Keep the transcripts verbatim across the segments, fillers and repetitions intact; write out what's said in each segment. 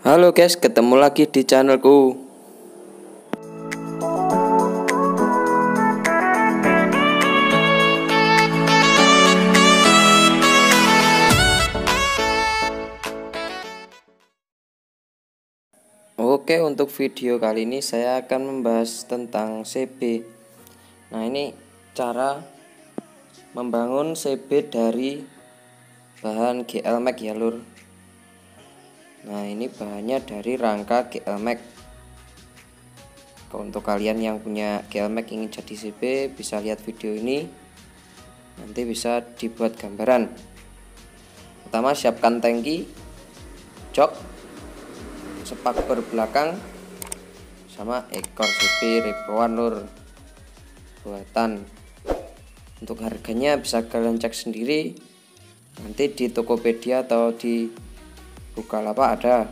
Halo guys, ketemu lagi di channelku. Oke, untuk video kali ini saya akan membahas tentang C B. Nah, ini cara membangun C B dari bahan G L Max ya lur. Nah, ini bahannya dari rangka G L Max. Untuk kalian yang punya G L Max ingin jadi C B, bisa lihat video ini, nanti bisa dibuat gambaran. Pertama, siapkan tangki, jok, sepak belakang, sama ekor C B reproan lur buatan. Untuk harganya bisa kalian cek sendiri nanti di Tokopedia atau di Bukalapak ada.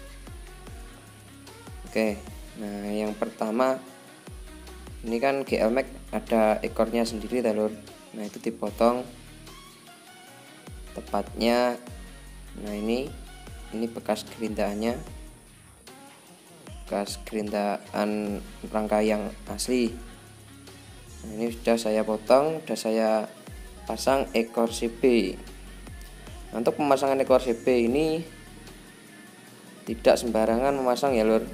Oke, nah yang pertama ini kan G L Max ada ekornya sendiri lur. Nah, itu dipotong tepatnya. Nah, ini ini bekas gerindaannya, bekas gerindaan rangka yang asli. Nah, ini sudah saya potong, sudah saya pasang ekor C B. Nah, untuk pemasangan ekor C B ini tidak sembarangan memasang ya lur,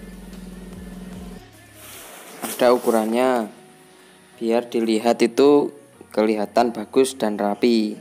ada ukurannya biar dilihat itu kelihatan bagus dan rapi.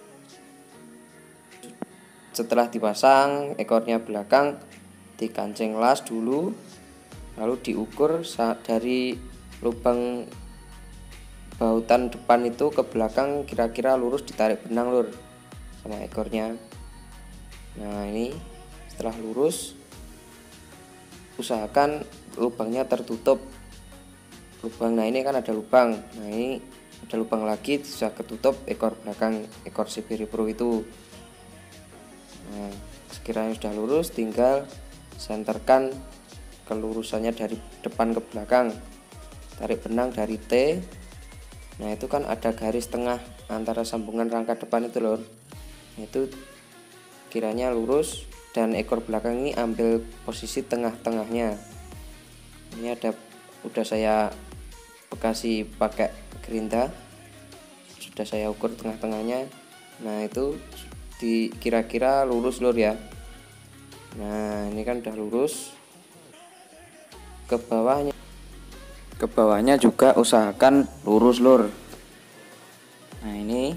Setelah dipasang ekornya belakang, dikancing las dulu, lalu diukur dari lubang bahutan depan itu ke belakang kira-kira lurus, ditarik benang lur sama ekornya. Nah, ini setelah lurus usahakan lubangnya tertutup lubang. Nah, ini kan ada lubang, nah ini ada lubang lagi, bisa ketutup ekor belakang ekor C B Repro itu. Nah, sekiranya sudah lurus, tinggal senterkan kelurusannya dari depan ke belakang, tarik benang dari T. Nah, itu kan ada garis tengah antara sambungan rangka depan itu lor. Nah, itu kiranya lurus dan ekor belakang ini ambil posisi tengah-tengahnya. Ini ada udah saya bekasi pakai gerinda, sudah saya ukur tengah-tengahnya. Nah, itu di kira-kira lurus lur ya. Nah, ini kan udah lurus. Ke bawahnya ke bawahnya juga usahakan lurus lur. Nah, ini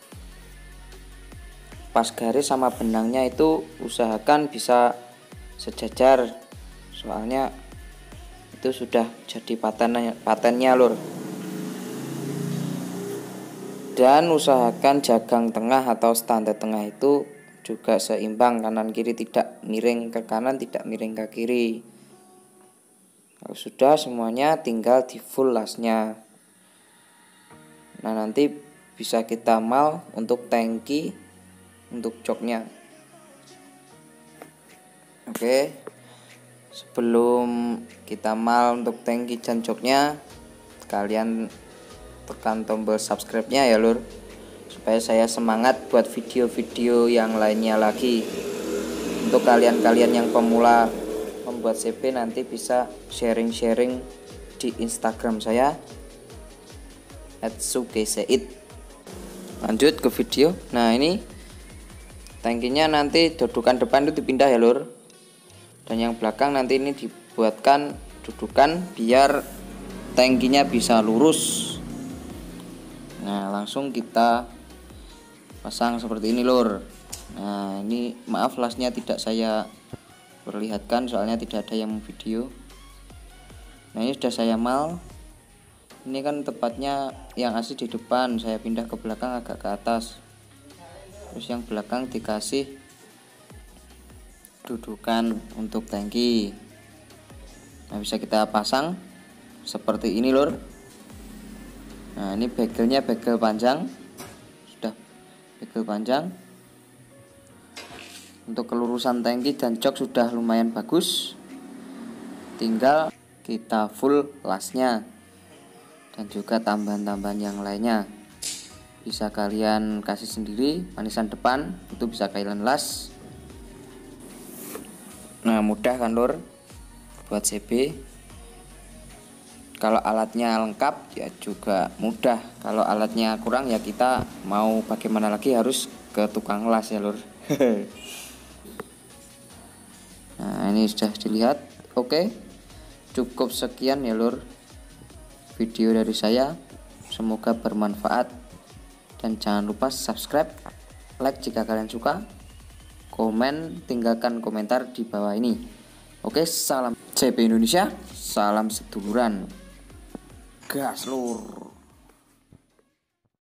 pas garis sama benangnya itu usahakan bisa sejajar, soalnya itu sudah jadi patennya patennya lur. Dan usahakan jagang tengah atau standar tengah itu juga seimbang, kanan kiri tidak miring ke kanan, tidak miring ke kiri. Kalau sudah semuanya tinggal di full lasnya. Nah, nanti bisa kita mal untuk tangki, untuk joknya. Oke, sebelum kita mal untuk tangki dan joknya, kalian tekan tombol subscribe-nya ya lur, supaya saya semangat buat video-video yang lainnya lagi. Untuk kalian-kalian yang pemula membuat C B, nanti bisa sharing-sharing di Instagram saya at sukeseid. Lanjut ke video. Nah, ini tangkinya nanti dudukan depan itu dipindah ya lur, dan yang belakang nanti ini dibuatkan dudukan biar tangkinya bisa lurus. Nah, langsung kita pasang seperti ini lur. Nah, ini maaf lasnya tidak saya perlihatkan soalnya tidak ada yang video. Nah, ini sudah saya mal. Ini kan tepatnya yang asli di depan, saya pindah ke belakang agak ke atas. Terus yang belakang dikasih dudukan untuk tangki. Nah, bisa kita pasang seperti ini lur. Nah, ini begelnya begel panjang, sudah begel panjang. Untuk kelurusan tangki dan jok sudah lumayan bagus, tinggal kita full lasnya dan juga tambahan-tambahan yang lainnya. Bisa kalian kasih sendiri, manisan depan itu bisa kalian las. Nah, Nah, mudah kan lur buat C B. Kalau alatnya lengkap ya juga mudah. Kalau alatnya kurang ya kita mau bagaimana lagi harus ke tukang las ya lur. Nah, ini sudah dilihat. Oke, cukup sekian ya lur video dari saya. Semoga bermanfaat, dan jangan lupa subscribe, like jika kalian suka, komen, tinggalkan komentar di bawah ini. Oke, salam C B Indonesia, salam seduluran, gas lur.